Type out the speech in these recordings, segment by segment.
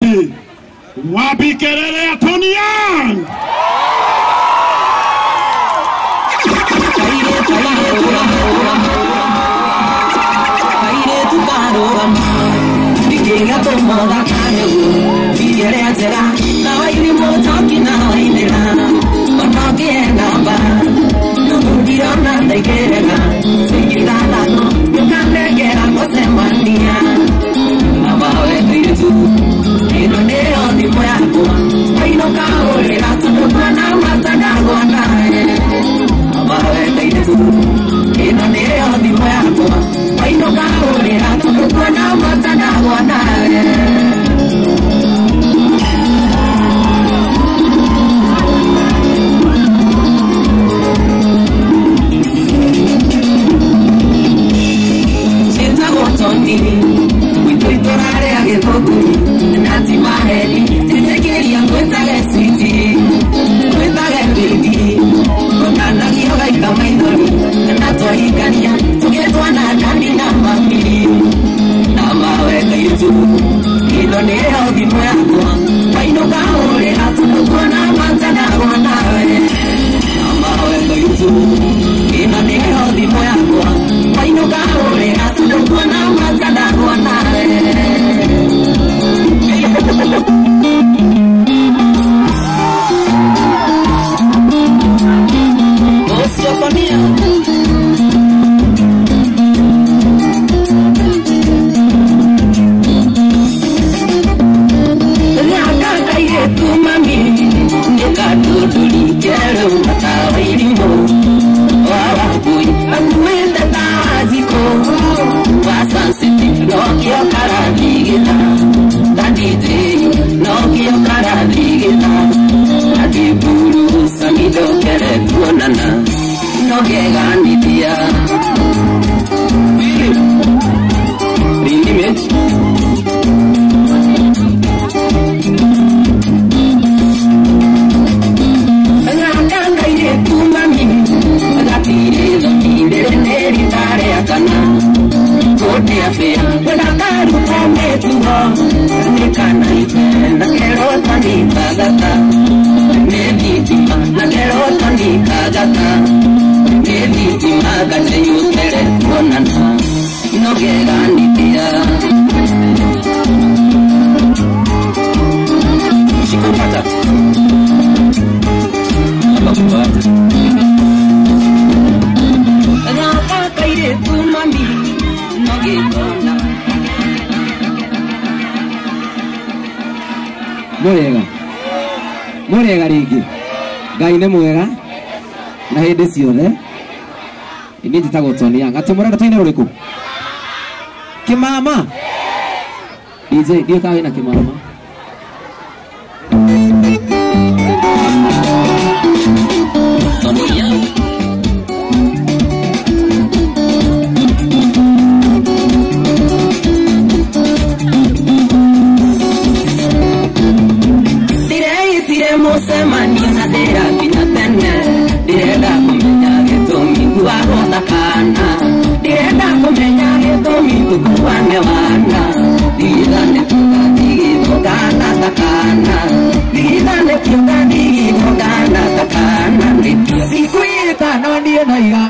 Wapi? Wapi kelele ya Tony Young? Murega ringi Ngai nĩ mwega na hĩndĩ ciothe. Ini njĩtagwo Tony Young. Ati mũrenda tũine rũrĩkũ? Kĩmama DJ ndiĩ kawe na kĩmama. Tony Young Semani na dera kinya tene direnda kumenya gĩtũmi gwathakana direnda kumenya gĩtũmi tukuane wana dirane tukana takana dirane tukana takana Itikwĩta no niĩ noiga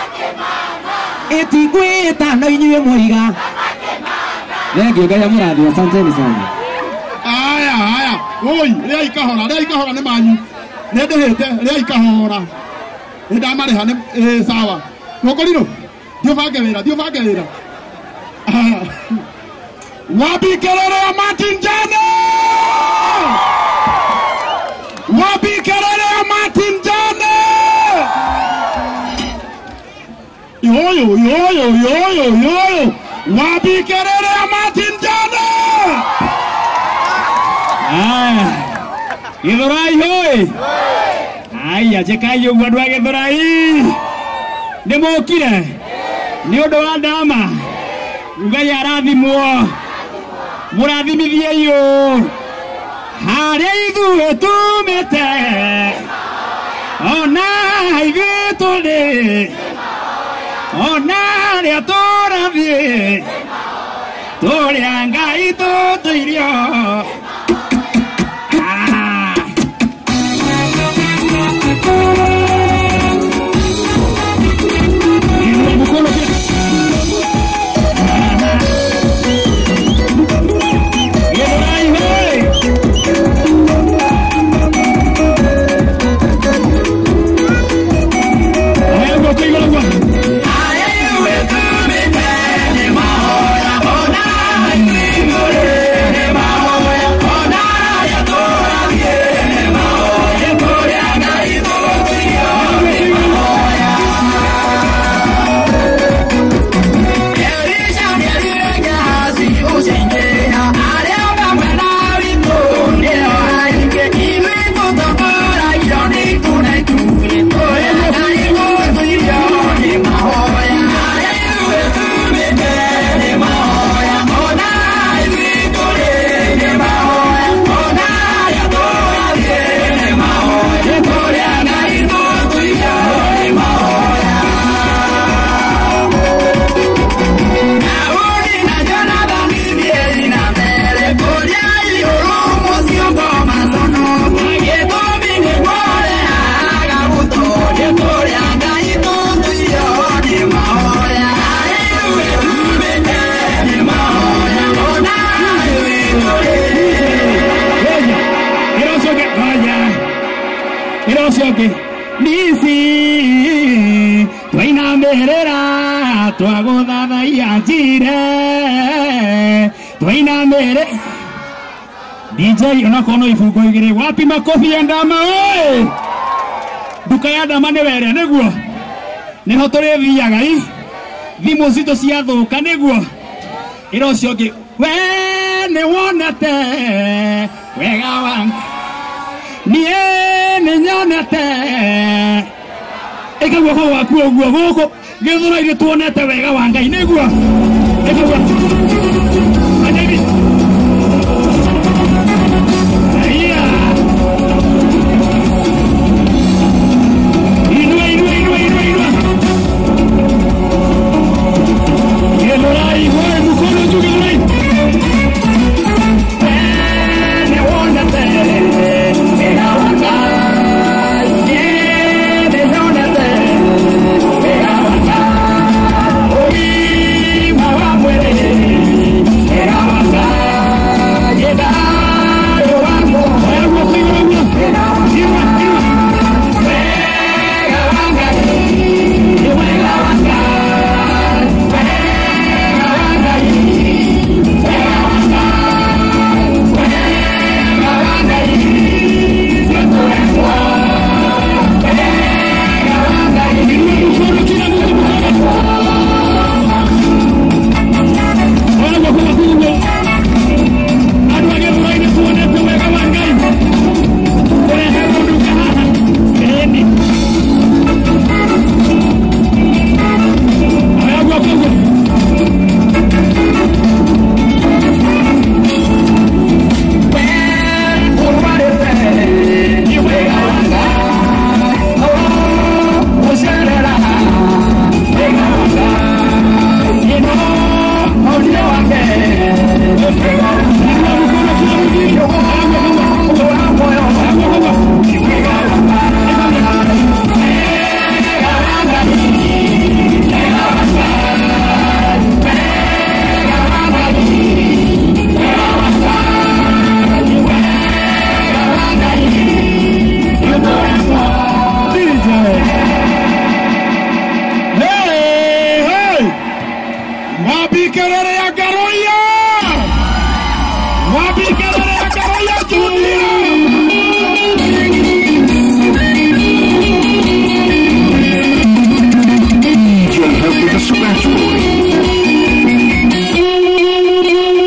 Itikwĩta no inyuĩ mũiga Thengiũ Ngai amũrathime. Asanteni sana. Aya oi ria ikahora ne manyu ne ndehete ria ikahora ne ndamariha ne sawa ngokoriro dio bange wira wapi kelele ya Martin Jane wapi kelele ya Martin Jane yo wapi kelele ya Martin Jane Githurai hoi aya jekai yo gwadwa Githurai nĩ mũkire nĩ ũndũ wa ndama Ngai arathimwo mũrathimithie yo harĩa ithuĩ tumĩte ona ithuĩ tũrĩ ona rĩa tũrathiĩ tũrĩa Ngai tũtũirio Irosioke Nisi Twaina merera Twagotha Ianjire Twaina mere DJ unakono ifuko igire wapi makofi ya ndama we duka ya ndama ne were neguo niho tore thiaga I thimo zito cia thuka neguo Irosioke we ne wonete wega wanga nie ne nyonete eka guoko waku oguo goko githura ire tuonete wega wa Ngai neguo eka guoko David aya inua Yelorai wewe mkono juu Yelorai ne wonete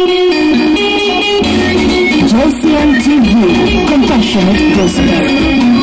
JCM TV, compassionate gospel.